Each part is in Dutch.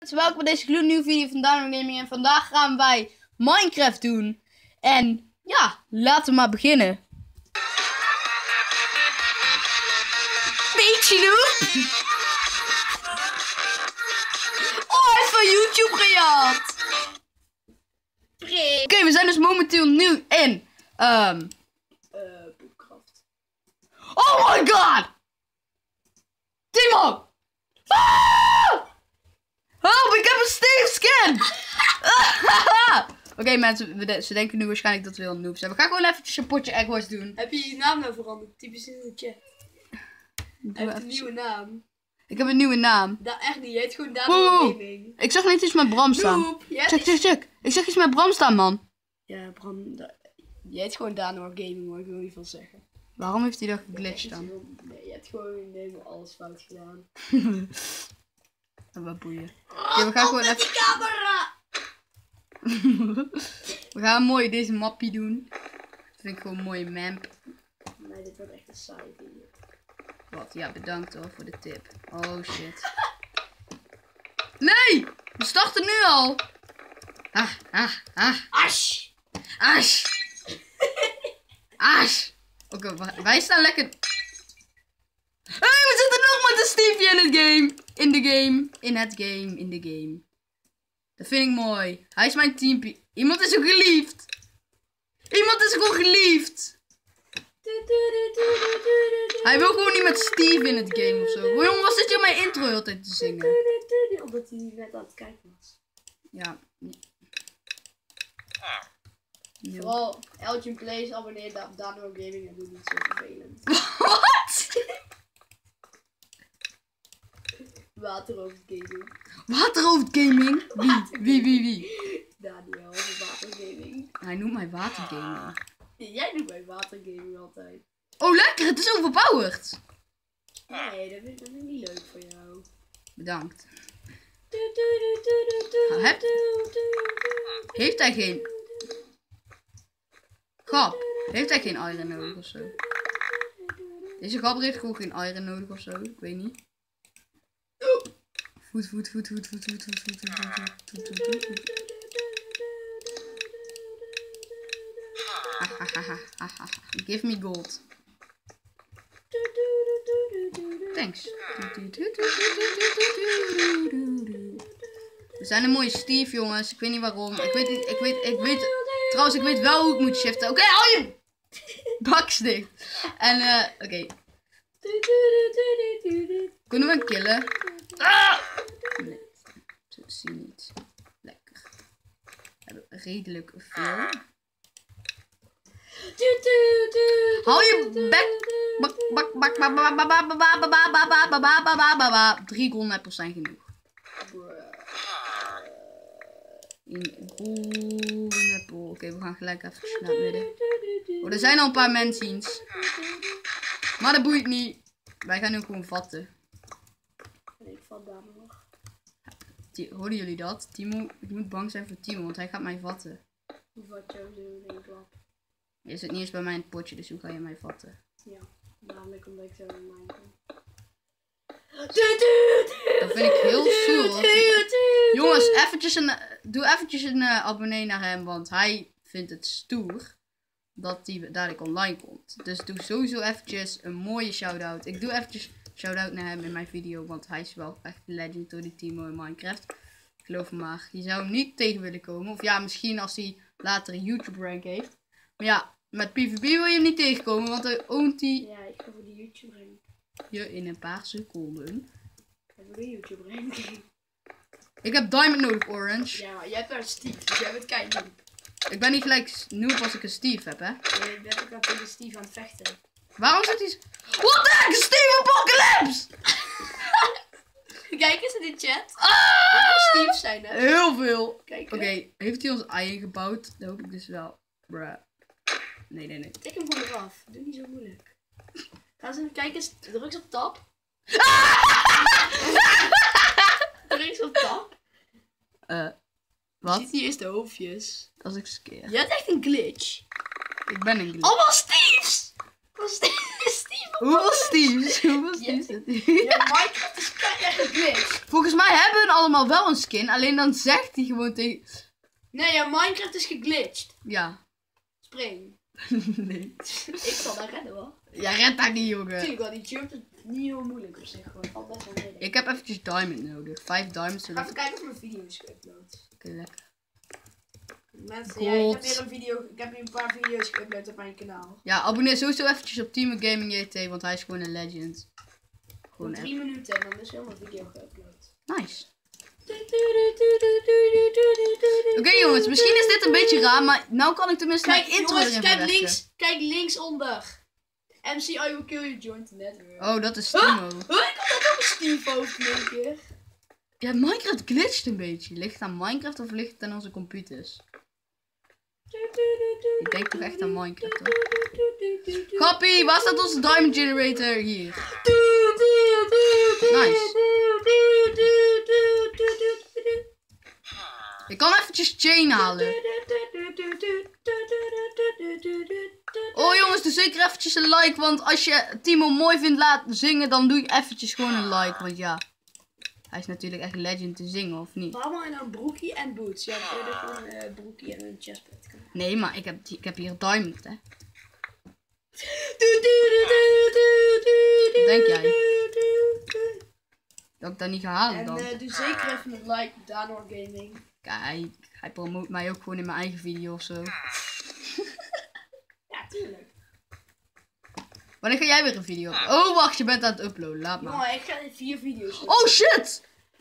Welkom bij deze gloednieuwe video van Dino Gaming en vandaag gaan wij Minecraft doen. En ja, laten we maar beginnen. Beetje Noob! Oh, hij heeft van YouTube gejat! Oké, we zijn dus momenteel nu in Boekcraft. Oh my god! Timo! Ah! Help, ik heb een Steve skin! Oké, mensen, ze denken nu waarschijnlijk dat we heel noobs zijn. We gaan gewoon eventjes een potje Egg Wars doen. Heb je je naam nou veranderd? Typ eens in de chat. Heb je een nieuwe naam? Ik heb een nieuwe naam. Echt niet, je heet gewoon Dino Gaming. Ik zag niet iets met Bram staan. Noob, Check. Ik zag iets met Bram staan, man. Ja, Bram, je heet gewoon Dino Gaming, hoor. Ik wil niet veel zeggen. Waarom heeft hij dat geglitcht dan? Nee, je hebt gewoon helemaal alles fout gedaan. Wat boeien. Oké, we gaan gewoon even... die camera! We gaan mooi deze mappie doen. Dat vind ik gewoon een mooie map. Nee, dit wordt echt een saaie video. Wat? Ja, bedankt hoor voor de tip. Oh shit. Nee! We starten nu al. Ash! Oké, wij staan lekker... Hey, we zitten nog met een Stevie in het game. In de game. Dat vind ik mooi. Hij is mijn teampie. Iemand is ook geliefd. Iemand is gewoon geliefd. Hij wil gewoon niet met Steve in het game of zo. Waarom was dit je mijn intro altijd te zingen? Omdat hij net aan het kijken was. Ja. Vooral Elgin Plays abonneer op Dino Gaming en doe niet zo vervelend. Wat? Waterhoofd Gaming. Waterhoofd Gaming? Wie? Daniel van Watergaming. Hij noemt mij Watergaming. Jij doet bij Watergaming altijd. Oh lekker, het is overpowered. Nee, dat vind ik niet leuk voor jou. Bedankt. Heeft hij geen... Grap, heeft hij geen iron nodig of zo? Deze grap heeft gewoon geen iron nodig of zo, ik weet niet. Voet. Give me gold. Thanks. We zijn een mooie Steve, jongens. Ik weet niet waarom. Ik weet. Trouwens, ik weet wel hoe ik moet shiften. Oké, hou je baks dicht. En, oké. Kunnen we hem killen? Nee, zo zie je niet. Lekker. We hebben redelijk veel. Hou je bek. 3 golden apples zijn genoeg. Een golden apple. Oké, we gaan gelijk even naar het midden. Oh, er zijn al een paar mensies. Maar dat boeit niet. Wij gaan nu gewoon vatten. Ik vat daar nog. Hoorden jullie dat? Timo, ik moet bang zijn voor Timo, want hij gaat mij vatten. Hoe vat jou zo in één klap? Je zit niet eens bij mij in het potje, dus hoe ga je mij vatten? Ja, namelijk omdat ik zo in mijn kom. Dat vind ik heel stoer. Jongens, doe eventjes een abonnee naar hem, want hij vindt het stoer dat hij dadelijk online komt. Dus doe sowieso eventjes een mooie shout-out. Ik doe eventjes shout-out naar hem in mijn video, want hij is wel echt legend door die Timo in Minecraft. Geloof me maar, je zou hem niet tegen willen komen. Of ja, misschien als hij later een YouTube rank heeft. Maar ja, met PvP wil je hem niet tegenkomen, want dan oont hij... Ja, ik ga voor de YouTube rank. Je in een paar seconden. Ik ga voor de YouTube rank. Ik heb diamond nodig, Orange. Ja, maar jij hebt wel een Steve, dus jij bent kijk. Ik ben niet gelijk noob als ik een Steve heb, hè. Je bent ook al tegen Steve aan het vechten. Waarom zit hij... What the heck, Steve Apocalypse! Kijk eens in de chat. Hoeveel Steve's zijn er? Heel veel. Kijk. Oké, heeft hij ons ei ingebouwd? Dat hoop ik dus wel. Bruh. Nee. Tik hem gewoon eraf. Doe niet zo moeilijk. Ga eens even kijken. Druk eens op tab. Druk eens op tab. Wat? Ziet hier eerst de hoofdjes. Als ik skeer. Je hebt echt een glitch. Ik ben een glitch. Allemaal Steve's! Steve. Hoeveel Steve's? Hoeveel Steve's? Ja, Minecraft is keihard echt geglitcht. Volgens mij hebben hun allemaal wel een skin. Alleen dan zegt hij gewoon tegen... Nee, ja, Minecraft is geglitcht. Ja. Spring. Nee. Ik zal daar redden hoor. Ja, red dat niet, jongen. Natuurlijk wel, die jump is niet heel moeilijk op zich. Gewoon valt best wel mee. Ik heb eventjes diamond nodig. 5 diamonds. Ga even kijken of mijn video is geüpload. Oké, lekker. Mensen, ja, ik heb weer een video. Ik heb nu een paar video's geüpload op mijn kanaal. Ja, abonneer sowieso eventjes op Team Gaming JT, want hij is gewoon een legend. Gewoon Voor 3 minuten en dan is heel mijn video geüpload. nice. Oké, jongens, misschien is dit een beetje raar, maar nou kan ik tenminste Kijk, mijn intro jongens, erin verwerken. kijk linksonder. MC I will kill you joint the network. Oh, dat is Timo. Ik had dat ook een Steve hoofd in één keer. Ja, Minecraft glitcht een beetje. Ligt het aan Minecraft of ligt het aan onze computers? Ik denk toch echt aan Minecraft, hoor. Grappie, waar staat onze diamond generator? Hier. Nice. Ik kan eventjes chain halen. Oh jongens, doe zeker eventjes een like, want als je Timo mooi vindt laten zingen, dan doe ik eventjes gewoon een like, want ja. Hij is natuurlijk echt legend te zingen, of niet? Waarom heb je nou broekie en boots? Ja, dan kun je gewoon een broekie en een chestplate kunnen. Nee, maar ik heb hier diamond, hè. Wat denk jij? Dat ik dat niet ga halen dan? En doe zeker even een like op Danor Gaming. Kijk, hij promoot mij ook gewoon in mijn eigen video of zo. Ja, tuurlijk. Wanneer ga jij weer een video op? Oh, wacht, je bent aan het uploaden. Laat maar. Jongen, ik ga 4 video's doen. Oh, shit!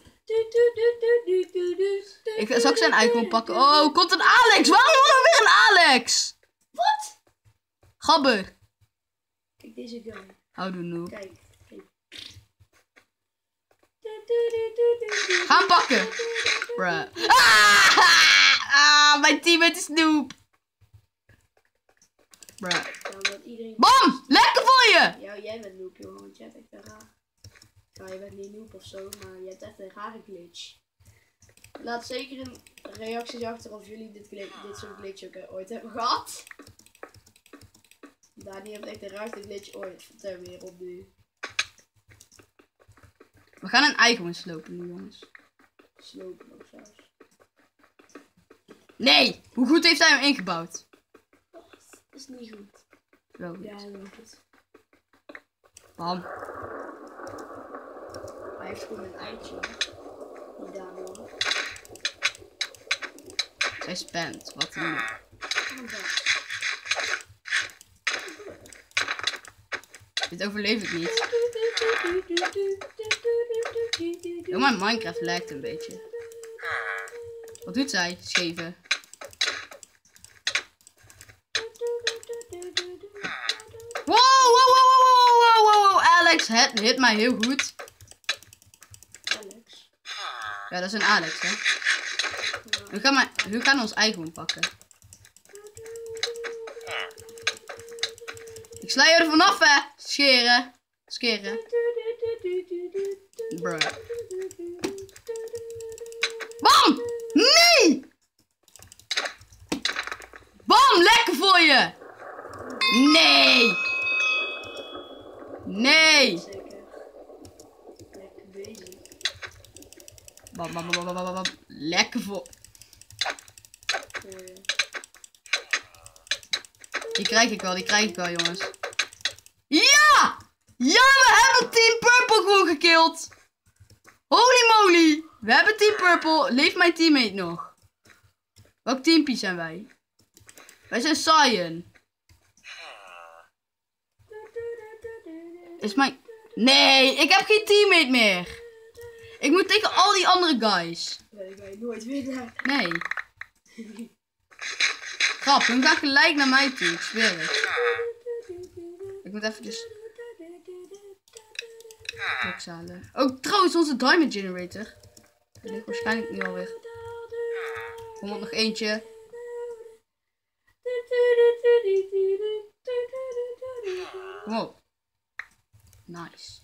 Zal ik zijn icon pakken? Oh, komt een Alex! Waarom wordt er weer een Alex? Wat? Gabber. Kijk deze gun. Houdoe noob. Kijk. Ga hem pakken. Bruh. Mijn teammate is noob. Bruh. Bam! Lekker voor je! Ja, jij bent noob, jongen, want jij hebt echt een raar. Ja, je bent niet noob of zo, maar je hebt echt een rare glitch. Laat zeker in reacties achter of jullie dit soort glitch ook ooit hebben gehad. Dani heeft echt de raarste glitch ooit ter wereld nu. We gaan een eigen slopen nu, jongens. Slopen ook zelfs. Nee! Hoe goed heeft hij hem ingebouwd? Dat is niet goed. Wel goed. Ja, heel goed. Bam. Hij heeft gewoon een eitje. Die Dani. Zij spant. Wat dan ook. Dit overleef ik niet. Oh, mijn Minecraft lijkt een beetje. Wat doet zij? Scheven. Wow, wow, wow, wow, wow, wow. Alex hit mij heel goed. Alex. Ja, dat is een Alex, hè. We gaan ons eigen pakken. Ik sla je er vanaf, hè. Scheren. Bruh. Bam! Nee! Bam! Lekker voor je! Nee! Nee! Zeker. Lekker bezig. Bam, bam, bam, bam, bam, bam. Lekker voor... Die krijg ik wel, jongens. Ja! Ja, we hebben Team Purple gewoon gekild. Holy moly. We hebben Team Purple. Leeft mijn teammate nog? Welk teampie zijn wij? Wij zijn Cyan. Is mijn... Nee, ik heb geen teammate meer. Ik moet tegen al die andere guys. Nee, ga je nooit winnen. Nee. Grap, hun gaan gelijk naar mij toe. Ik zweer het. Ik moet even dus... Drugs halen. Oh, trouwens, onze diamond generator. Die ligt waarschijnlijk nu alweer. Komt nog eentje. Kom op. Nice.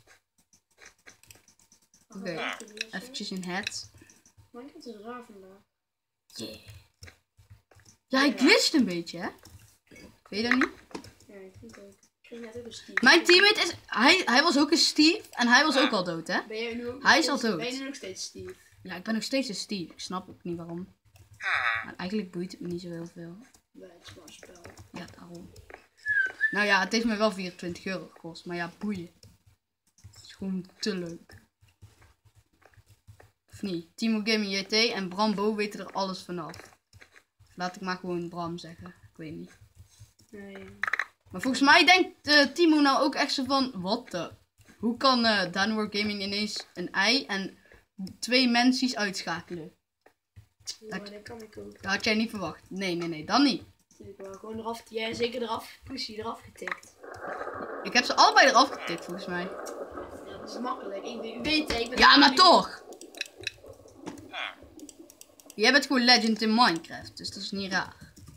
Oké, eventjes een head. Minecraft is raar vandaag. Yeah. Ja, hij glitcht een beetje, hè? Weet je dat niet? Ja, ik vind het ook. kreeg net ook een Steve. Mijn teammate is... Hij was ook een Steve. En hij was ook al dood, hè? Ben jij nu ook Hij is steeds- al dood. Ben je nu nog steeds Steve? Ja, ik ben nog steeds een Steve. Ik snap ook niet waarom. Maar eigenlijk boeit het me niet zo heel veel. Nee, het is maar een spel. Ja, daarom. Nou ja, het heeft me wel 24 euro gekost. Maar ja, boeien. Het is gewoon te leuk. Of niet? Timo Gaming JT en Bram Bo weten er alles vanaf. Laat ik maar gewoon Bram zeggen. Ik weet niet. Nee. Maar volgens mij denkt Timo nou ook echt zo van... Wat de... Hoe kan Danwar Gaming ineens een ei en 2 mensies uitschakelen? Ja, maar dat kan ik ook. Dat had jij niet verwacht. Nee, dan niet. Natuurlijk wel. Gewoon eraf. Jij zeker eraf. Pussy eraf getikt. Ik heb ze allebei eraf getikt volgens mij. Ja, dat is makkelijk. Ik weet het. Ik ben Ja, maar toch! Jij bent gewoon legend in Minecraft, dus dat is niet raar.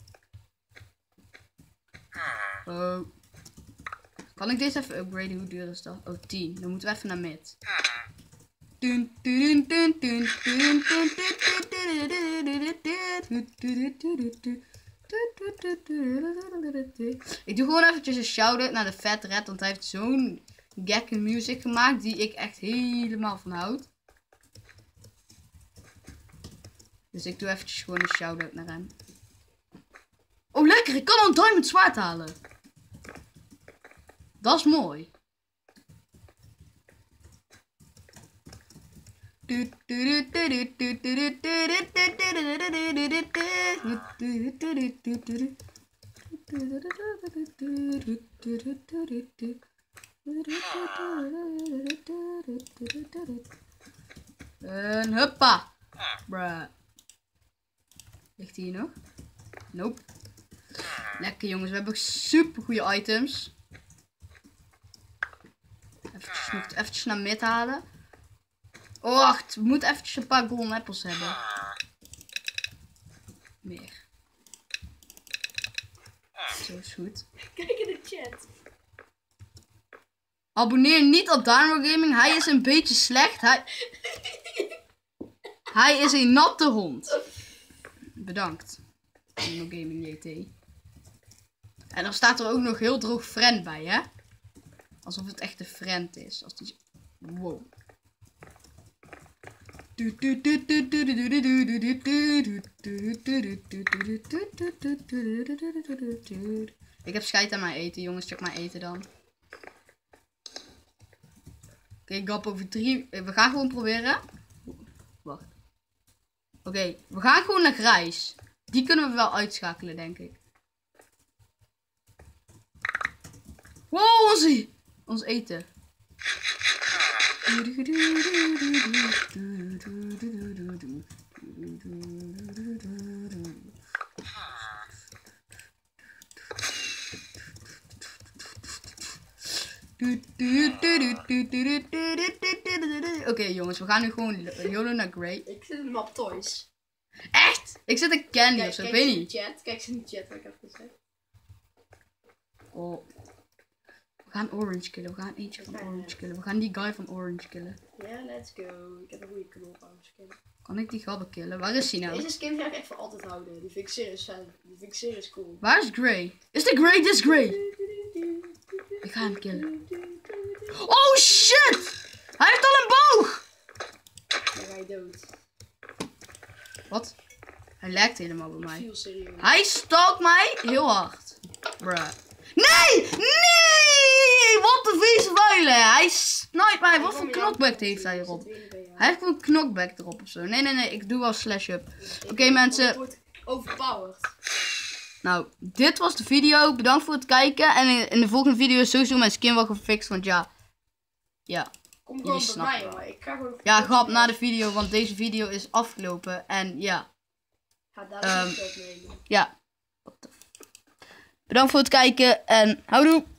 Oh. Kan ik deze even upgraden? Hoe duur is dat? Oh, 10. Dan moeten we even naar mid. Ik doe gewoon eventjes een shout-out naar de Fat Red, want hij heeft zo'n gekke music gemaakt die ik echt helemaal van houd. Dus ik doe eventjes gewoon een shout-out naar hem. Oh lekker, ik kan al een diamond zwaard halen. Dat is mooi. En huppa. Bruh. Ligt hier nog? Nope. Lekker jongens, we hebben super goede items. Eventjes naar mid halen. Oh, wacht, we moeten eventjes een paar golden apples hebben. Meer. Zo is goed. Kijk in de chat. Abonneer niet op Dynamo Gaming, hij is een beetje slecht. Hij is een natte hond. Bedankt. Dynamo Gaming JT. En dan staat er ook nog heel droog friend bij, hè? Alsof het echt een friend is. Als die... Wow. Ik heb scheid aan mijn eten, jongens. Check mijn eten dan. Oké, Gap over 3. We gaan gewoon proberen. Wacht. Oké, we gaan gewoon naar grijs. Die kunnen we wel uitschakelen, denk ik. Wow, ons eten. Oké, jongens, we gaan nu gewoon YOLO naar Grey. Ik zit in de map Toys. Echt? Ik zit in Candy of zo, ik weet niet. Kijk eens in de chat wat ik heb gezegd. Oh. We gaan Orange killen, we gaan eentje van Orange killen. We gaan die guy van Orange killen. Ja, let's go. Ik heb een goede knop aan skin. Kan ik die gabber killen? Waar is hij nou? Deze skin ga ik echt voor altijd houden. Die vind ik serieus fijn. Die vind ik serieus cool. Waar is Grey? Is de Grey? Dit is Grey! Ik ga hem killen. Oh shit! Hij heeft al een boog! Dan ga je dood. Wat? Hij lijkt helemaal bij mij. Veel serieus. Hij stalkt mij heel hard. Bruh. Nee! Nee! Wat een vieze vuile! Hij snipt mij. Wat voor knockback heeft hij erop? Hij heeft gewoon knockback erop of zo. Nee. Ik doe wel slash up. Oké, mensen. Het wordt overpowered. Nou, dit was de video. Bedankt voor het kijken. En in de volgende video is sowieso mijn skin wel gefixt. Want ja. Ja. Kom Jullie gewoon bij snappen mij, wel. hoor. Ik ga gewoon... Ja, grap na de video. Want deze video is afgelopen. En ja. Ga daar een opnemen. Ja. Bedankt voor het kijken. En houdoe.